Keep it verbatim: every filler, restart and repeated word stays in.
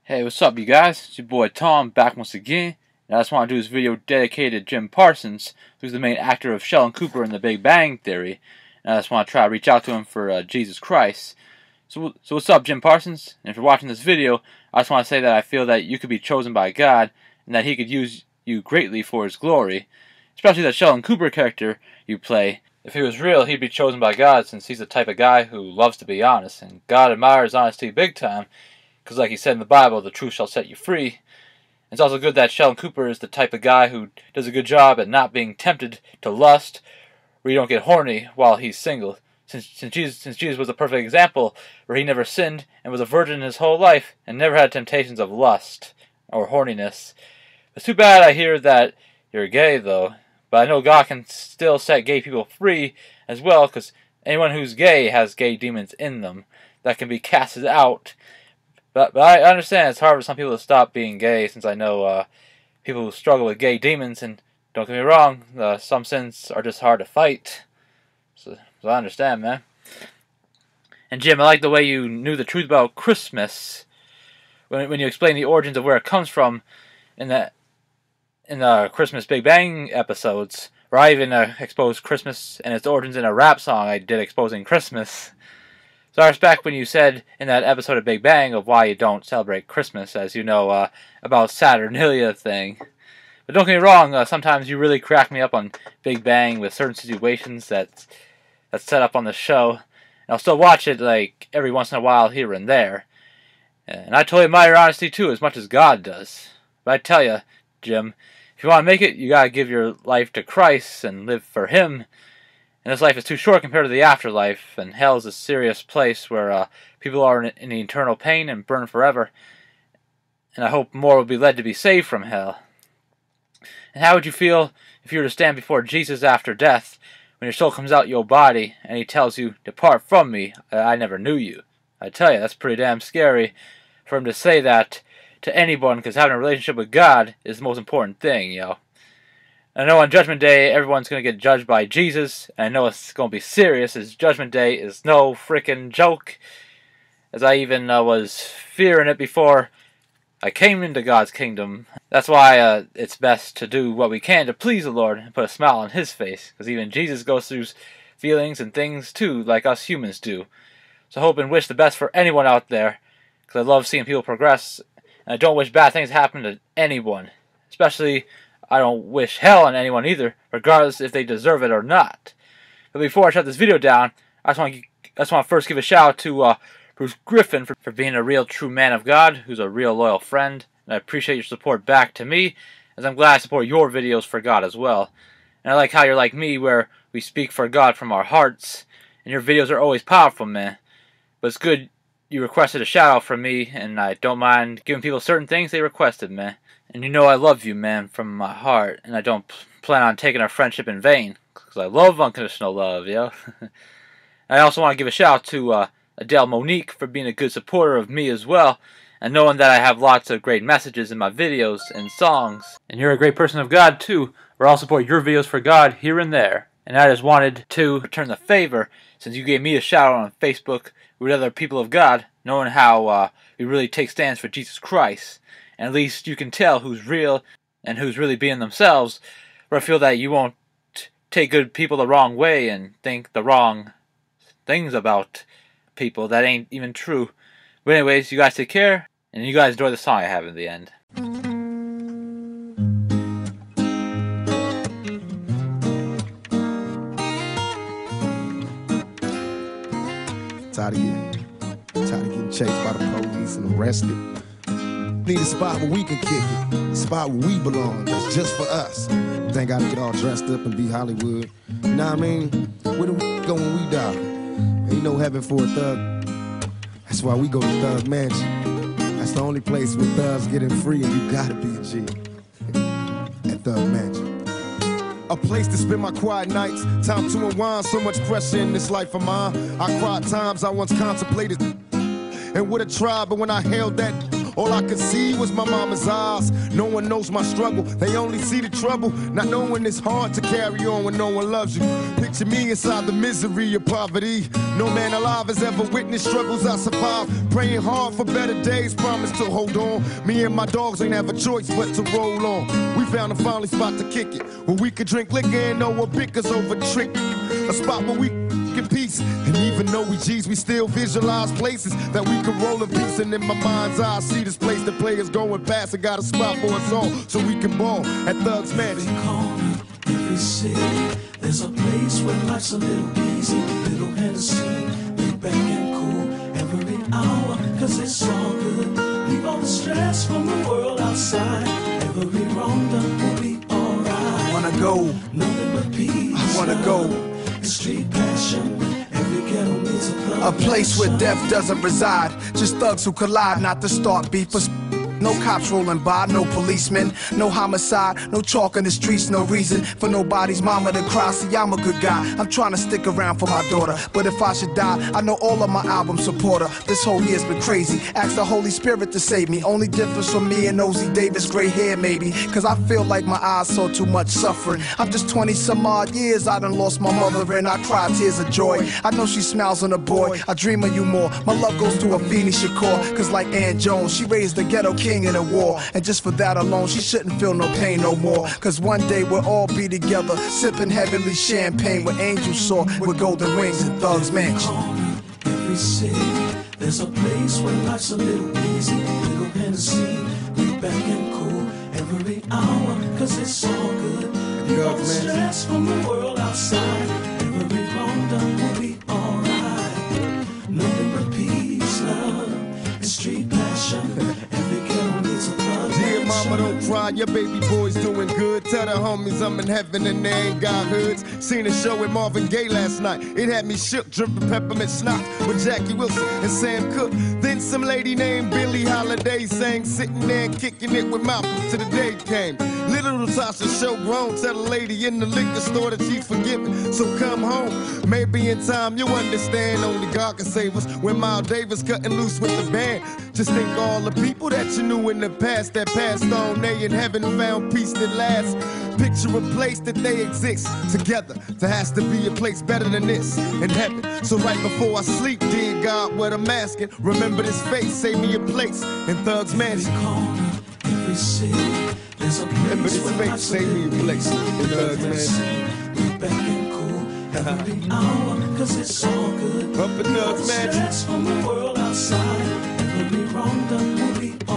Hey, what's up, you guys? It's your boy Tom back once again, and I just want to do this video dedicated to Jim Parsons, who's the main actor of Sheldon Cooper in The Big Bang Theory, and I just want to try to reach out to him for uh, Jesus Christ. So, so what's up, Jim Parsons? And if you're watching this video, I just want to say that I feel that you could be chosen by God, and that He could use you greatly for His glory, especially that Sheldon Cooper character you play. If he was real, he'd be chosen by God, since he's the type of guy who loves to be honest, and God admires honesty big time. Because like he said in the Bible, the truth shall set you free. It's also good that Sheldon Cooper is the type of guy who does a good job at not being tempted to lust, where you don't get horny while he's single. Since, since, Jesus, since Jesus was a perfect example, where he never sinned and was a virgin his whole life, and never had temptations of lust or horniness. It's too bad I hear that you're gay, though. But I know God can still set gay people free as well, because anyone who's gay has gay demons in them that can be casted out. But, but I understand it's hard for some people to stop being gay, since I know uh, people who struggle with gay demons, and don't get me wrong, uh, some sins are just hard to fight. So, so I understand, man. And Jim, I like the way you knew the truth about Christmas when when you explained the origins of where it comes from in that in the Christmas Big Bang episodes, where I even uh, exposed Christmas and its origins in a rap song I did exposing Christmas. So I respect when you said in that episode of Big Bang of why you don't celebrate Christmas, as you know, uh, about Saturnalia thing. But don't get me wrong, uh, sometimes you really crack me up on Big Bang with certain situations that that's set up on the show. And I'll still watch it like every once in a while here and there. And I totally admire your honesty too, as much as God does. But I tell you, Jim, if you want to make it, you gotta give your life to Christ and live for Him. And this life is too short compared to the afterlife, and hell is a serious place where uh, people are in, in eternal pain and burn forever. And I hope more will be led to be saved from hell. And how would you feel if you were to stand before Jesus after death, when your soul comes out your body, and He tells you, "Depart from me, I never knew you"? I tell you, that's pretty damn scary for Him to say that to anyone, because having a relationship with God is the most important thing, you know. I know on Judgment Day, everyone's going to get judged by Jesus, and I know it's going to be serious, as Judgment Day is no freaking joke, as I even uh, was fearing it before I came into God's kingdom. That's why uh, it's best to do what we can to please the Lord and put a smile on His face, because even Jesus goes through feelings and things too, like us humans do. So I hope and wish the best for anyone out there, because I love seeing people progress, and I don't wish bad things happen to anyone, especially I don't wish hell on anyone either, regardless if they deserve it or not. But before I shut this video down, I just want to, I just want to first give a shout out to uh, Bruce Griffin for, for being a real true man of God, who's a real loyal friend. And I appreciate your support back to me, as I'm glad I support your videos for God as well. And I like how you're like me, where we speak for God from our hearts, and your videos are always powerful, man. But it's good you requested a shout out from me, and I don't mind giving people certain things they requested, man. And you know I love you, man, from my heart, and I don't plan on taking our friendship in vain, because I love unconditional love, yo. I also want to give a shout out to uh, Adele Monique for being a good supporter of me as well, and knowing that I have lots of great messages in my videos and songs. And you're a great person of God, too, where I'll support your videos for God here and there. And I just wanted to return the favor, since you gave me a shout out on Facebook with other people of God, knowing how uh, we really take stands for Jesus Christ. And at least you can tell who's real and who's really being themselves, where I feel that you won't take good people the wrong way and think the wrong things about people that ain't even true. But anyways, you guys take care, and you guys enjoy the song I have in the end. Tired of getting, tired of getting chased by the police and arrested. Need a spot where we can kick it, a spot where we belong, that's just for us. Think gotta get all dressed up and be Hollywood. You know what I mean? Where do we go when we die? Ain't no heaven for a thug. That's why we go to Thug Mansion. That's the only place where thugs getting free, and you gotta be a G. At Thug Mansion. A place to spend my quiet nights, time to unwind, so much pressure in this life of mine. I cried times I once contemplated and would have tried, but when I held that, all I could see was my mama's eyes. No one knows my struggle, they only see the trouble. Not knowing it's hard to carry on when no one loves you. Pick Picture me inside the misery of poverty. No man alive has ever witnessed struggles I survived. Praying hard for better days, promise to hold on. Me and my dogs ain't have a choice but to roll on. We found a finally spot to kick it, where we could drink liquor and no one bickers over trick. A spot where we in peace. And even though we G's, we still visualize places that we can roll in peace. And in my mind's eye, I see this place that players going past. And got a spot for us all, so we can ball at Thugs Mansion. Every corner, every city, there's a place where life's a little easy, little Hennessy, lay back and cool every hour, cause it's all good. Leave all the stress from the world outside. Every wrong done will be alright. I wanna go, nothing but peace. I wanna go. Street passion, every ghetto needs a thug. A place where death doesn't reside, just thugs who collide, not to start beef. No cops rolling by, no policemen, no homicide, no chalk in the streets, no reason for nobody's mama to cry. See, I'm a good guy, I'm trying to stick around for my daughter. But if I should die, I know all of my album support her. This whole year's been crazy, ask the Holy Spirit to save me. Only difference from me and Ozzy Davis, gray hair maybe, cause I feel like my eyes saw too much suffering. I'm just twenty some odd years, I done lost my mother and I cry tears of joy. I know she smiles on a boy, I dream of you more. My love goes to Afeni Shakur, cause like Ann Jones, she raised the ghetto king in a war, and just for that alone she shouldn't feel no pain no more. Cause one day we'll all be together, sipping heavenly champagne with angels soar with golden wings and Thugs Mansion. Every city, there's a place where life's a little easy, little Hennessy, lay back and cool every hour, cause it's all good. Leave all the stress from the world outside. Every wrong done will be alright. Nothing but peace, love, and street passion. Dear mama, don't cry, your baby boy's doing good. Tell the homies I'm in heaven and they ain't got hoods. Seen a show with Marvin Gaye last night. It had me shook, dripping peppermint schnapps with Jackie Wilson and Sam Cooke. Then some lady named Billie Holiday sang, sitting there and kicking it with Malcolm till the day came. Little Natasha show grown, tell the lady in the liquor store that she's forgiven, so come home. Maybe in time you'll understand, only God can save us. When Miles Davis cutting loose with the band, just think all the people that you knew in the past that passed on, they in heaven found peace that lasts. Picture a place that they exist together. There has to be a place better than this in heaven. So right before I sleep, dear God, what I'm asking, remember this face, save me a place in Thugs Mansion. Every city, there's a place where face, save me a place in Thugs Mansion. Be back and cool every hour, cause it's all good. Up in Thugs Mansion. Stress from the world outside. Every wrong done will be